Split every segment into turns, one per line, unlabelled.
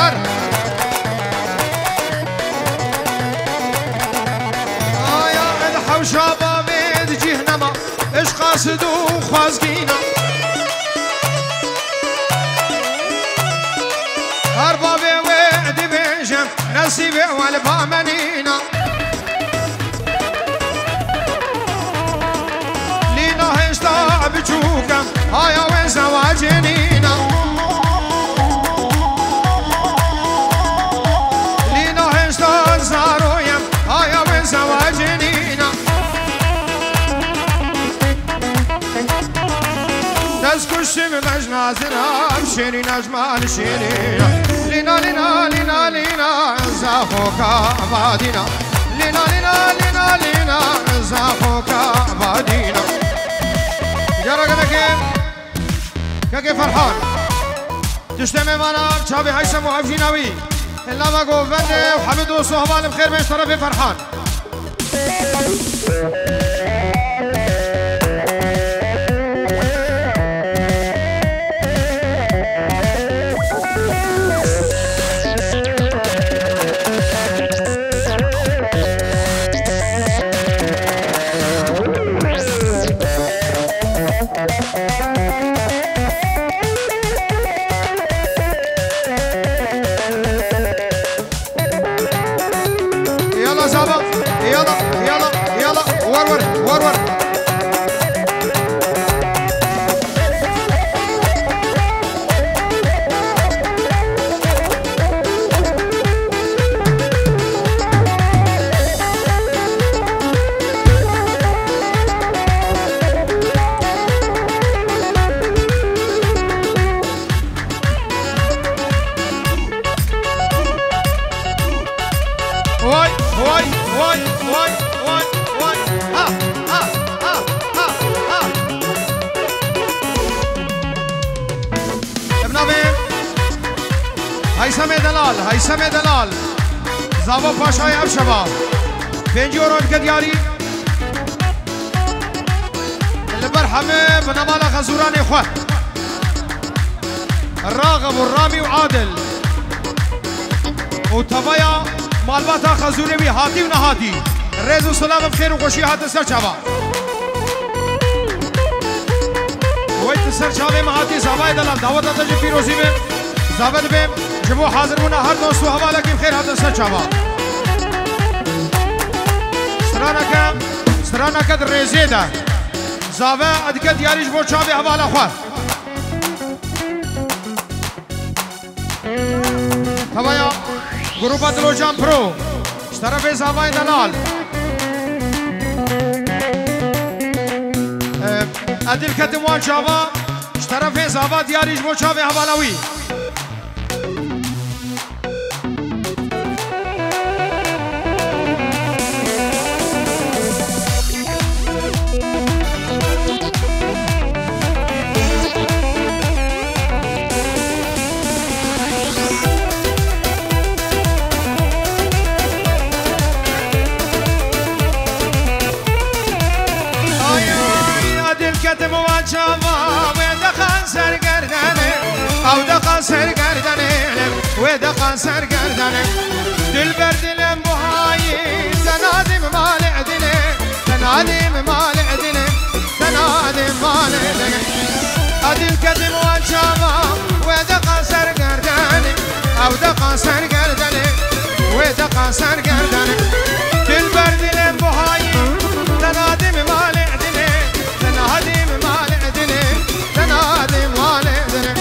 يار يا الحو شبابي جهنما اش قاصد وخوازقينا أربابي وعد بيجم نصيبي والبامنينا لينا هشتا بجوكم هايا وين زواجنينا لينا هشتا زارويم هايا وين زواجنينا تسكشم مجنازنا بشيري نجمال شيرينا لينا لينا لينا لينا زاخوك عبادينا لينا لينا لينا لينا زاخوك عبادينا يا رجل كيف فرحان تجتمع معنا شابي هيثم وعفجيناوي إلا ما قوفن وحمد وصهبان بخير بيش طرفي فرحان ورور واي واي واي واي واي واي ها ها ها ها ها ابن ابي هيثم دلال هيثم دلال زابا پاشای اب شباب 5 اورو دياري البرحمه بنمال غزوراني اخوه الراغب والرامي وعادل وتبايا مالباتا خزوني بي هاتي ونهاتي الرئيس والسلام بخير وخوشي هات السر شابا ويت السر شابا ما هاتي زابا دلال دعوت تجي فيروزي بهم زابد بهم جبو حاضر منا هر دوست و حوالا كي بخير هات السر شابا سترانك الرئيسي ده زابا ادكا دياري جبو شابي حوالا خواه تبايا گروپ دلوجان پرو طرف زاوای دلال عدل کتموان شاوا طرف زاوا دیاریش بو چاوی حوالاوی كتموان شاوا ودخل سرگردنه او دخل سرگردنه ودخل سرگردنه دل بر دلم بهایی تنادم مال عدنه تنادم مال عدنه تنادم مال عدنه عدل كتموان شاوا ودخل سرگردنه او دخل سرگردنه ودخل سرگردنه دل بر دلم بهایی تنادم مال عدنه تنادم مال عدنه تنادم مال عدنه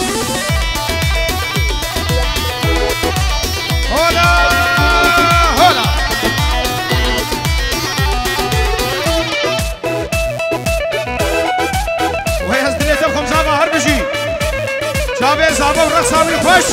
هولا هولا وهي هزدلية تبخم زابا هربشي شابي زابا ورقصاوي خوش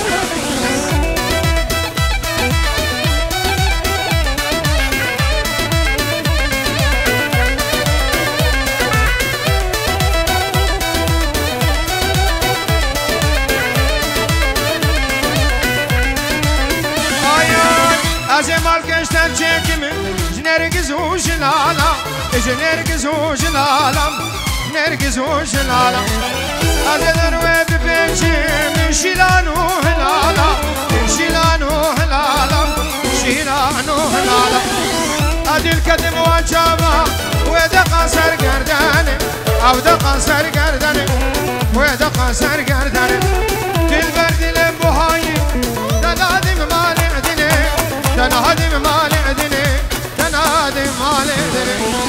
مال كشتن شكم نرجز وجلالا نرجز وجلالا نرجز وجلالا هذا دروي ببنجي من شيلان وهلالا من شيلان عدل كدم وانشابا ودقا سر گردنه او دقا سر گردنه ودقا سر گردنه دل بر دل بوهایی تنادم مال عدنه تنادم مال عدنه تنادم مال عدنه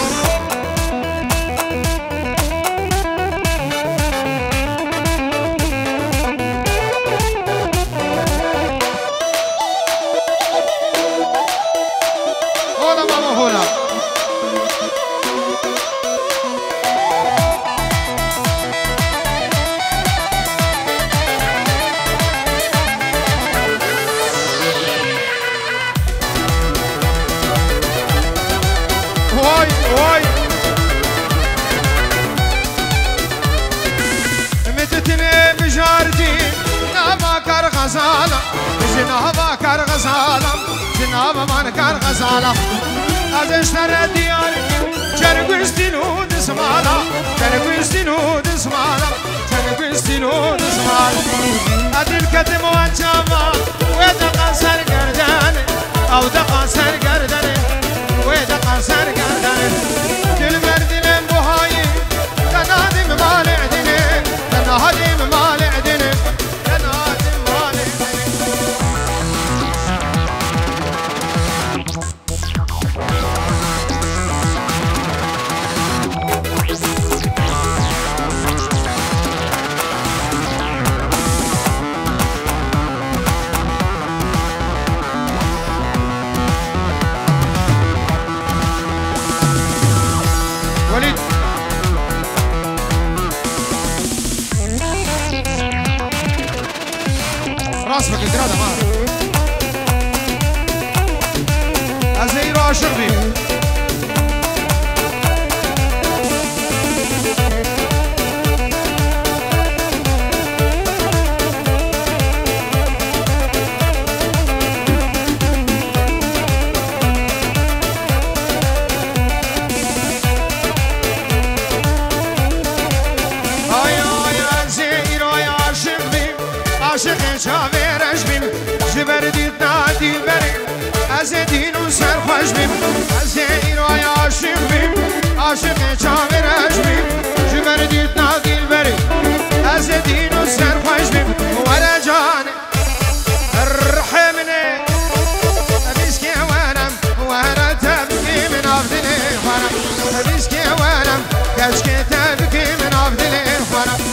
جنابا کار غزالم جنابا من کار غزالم ازش تر دیار چرگوستینو دسمالا چرگوستینو دسمالا چرگوستینو دسمالا ادل کدم وانچاما و دقا سر گردن او دقا سر گردن و دقا سر گردن دل بر دلم بوهایی تنادم مال عدنه تنادم مال عدنه راسك الجرادة ما أزير عاشق بي عاشق شاورش بیم جبر دید نادی بری از دین و سر خوش بیم از ایرای عاشق بیم عاشق شاورش بیم جبر دید نادی بری از دین و سر خوش بیم ورا جان رحمني ابيسكي وانم وانا تبكي من افضلي ورم ابيسكي وانم كشكي تبكي من افضلي ورم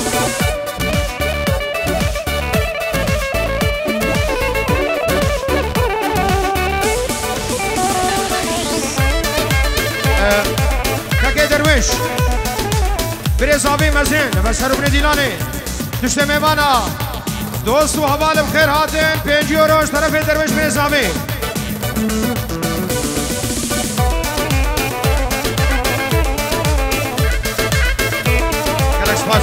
كاكي درويش بريزابي مزين بشهر بن ديلاني تشتي ميوانا دوست و حوال بخير هاتن 5 يوروش طرف درويش بريزابي كلاش باس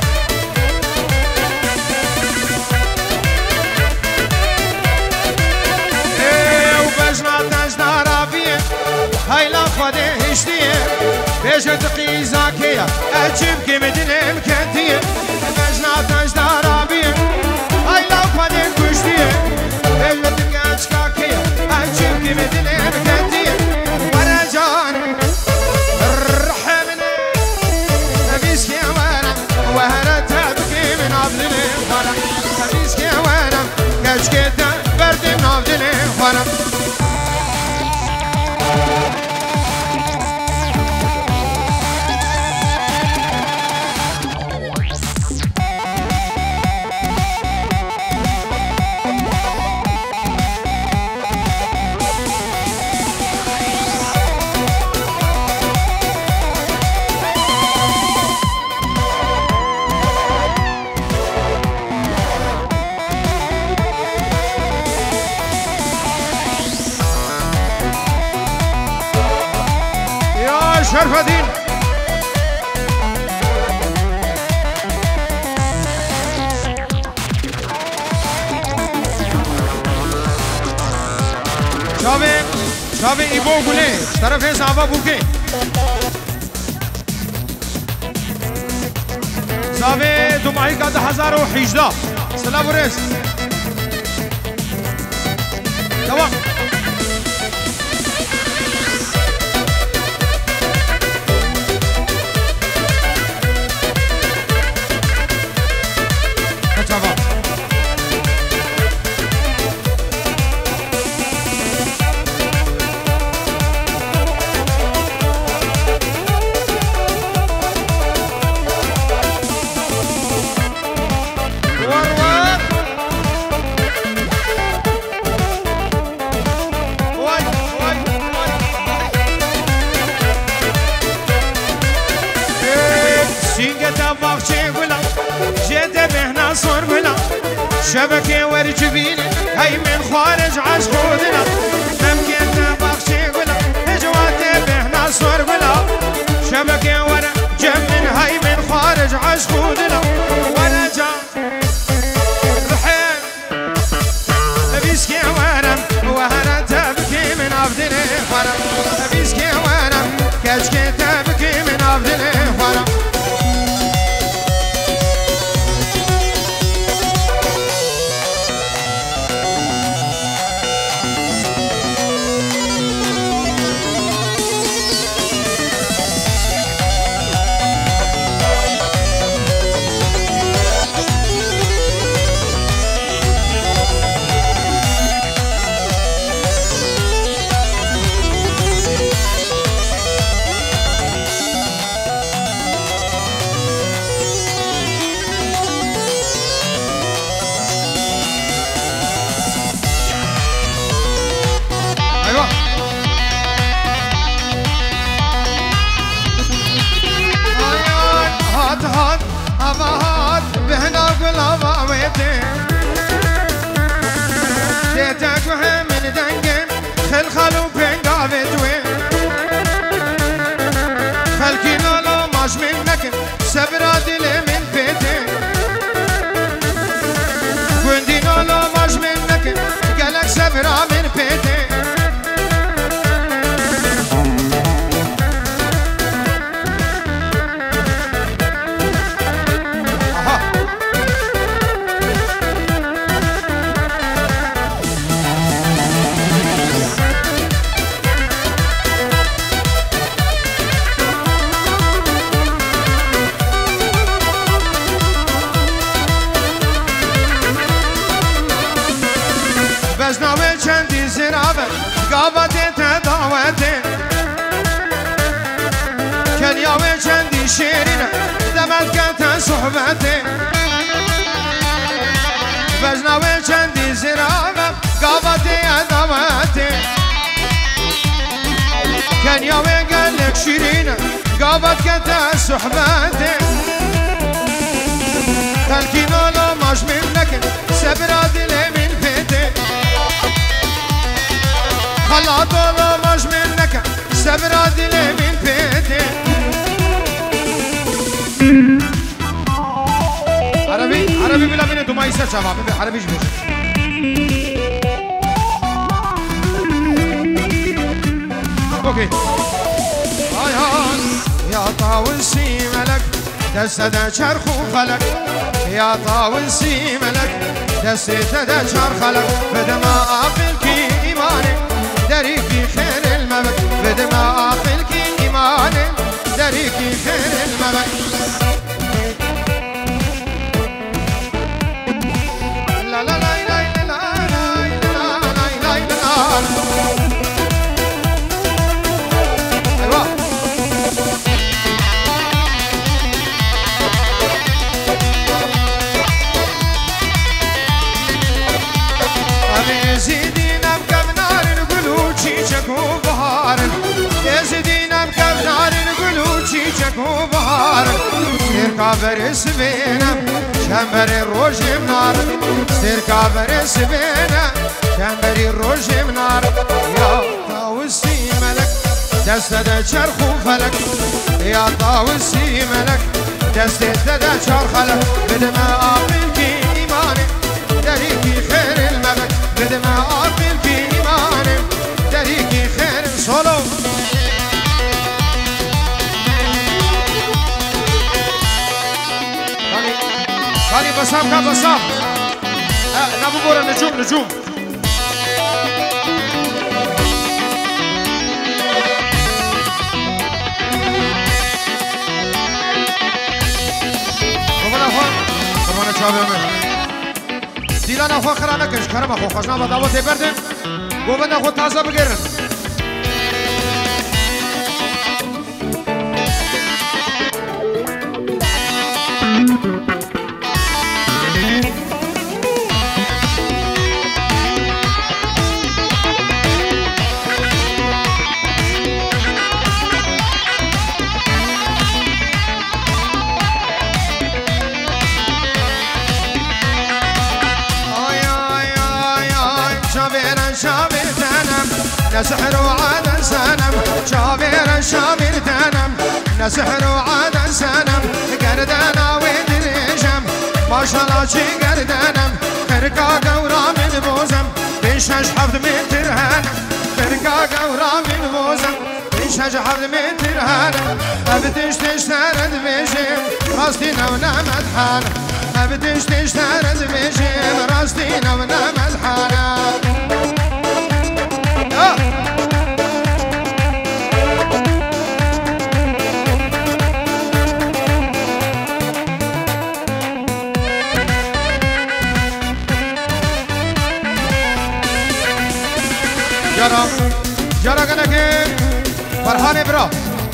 هاي لا خده هشتيه بيجت قيزاكيه اجيب كمدن مكنتيه بجنات اجدارابيه هاي لا خده كشتيه بيجت قيزاكيه اجيب كمدن مكنتيه وانا جان رحمني ابيسكي وانا وهنا تبكي من افضلي وانا ابيسكي وانا كشكي برد من افضلي وانا شرف الدين شابه ایبو گله طرف زعبا بوکه زعبه دماغی که 1018 سلام ورس شبكة ورجبين هاي من خارج عاش خودنا ممكن تبخشي قلا هجواتي بهنا صور قلا شبكة ورجبين هاي من خارج عاش خودنا ولا جا رحيم بيسكي ورم وهنا تبكي من عبدني فرم بيسكي ورم كشكي تبكي من عبدني فرم ديتك وهم من دنقن خل خلو بينقا بدوين خلكينا لو ماش منك سبرا دلي من بيتين كوندينا لو ماش منك قالك سبرا من بيتين بزناوي چندی زرابه قابته تداوته کنیاوی چندی شیرینه دمت کت صحبته بزناوی چندی زرابه قابته تداوته کنیاوی قلق شیرینه قابت کت صحبته تلکینو لو ماش منك سبرا دلی من بيته خلا طولو ماش منك سبرا دلي من بيتي عربي بلا بيني دوما يسا شباب عربي جبش اوكي هاي هاي يا طاول سيملك دسد شرخ وخلق يا طاول سيملك دسد شرخ خلق بدما اقلك ايمانك دريكي خير المبك بدما اقلك ايمانك دريكي خير المبك لا لا لا لا لا لا لا لا ايوه زيدينا بكبنار نقولو تشيشك وبهار زيدينا بكبنار نقولو تشيشك وبهار سير كابر سبينا شمبر الروج منار سير كابر سبينا شمبر الروج منار يا طاوسي ملك دستد شرخ وفلك يا طاوسي ملك دستد شرخ خلق بدما اقلك ايمانك دريكي خير الملك بدما اقلك ايمانك دريكي خير صلو خالي بسام كا بسام نابو بورا نجوم قربان چاوه من دیلان اخوا خرانه کش کرم اخوا خوشنا با دعوت بردن گوبند اخوا تازه بگیرن شامل تنم نسحر وعاد سنم شابير شامل تنم نسحر وعاد سنم قردنا ودريشم ما شاء الله شي قردنم فرقا قورا من بوزم بيشش حفظ من ترهنم فرقا قورا من بوزم بيشش حفظ من ترهنم ابدش تشترد بيشم راستي نونا مدحانم ابدش تشترد بيشم راستي نونا مدحانم جارا کنه که فرحان برا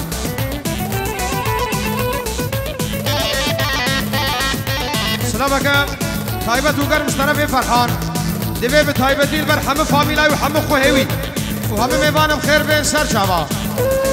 سلام اکم طایبت و گرمش طرف فرحان دیوه به طایبت دیل بر همه فامیلای و همه خوهوی و همه میوانم خیر بین سر شما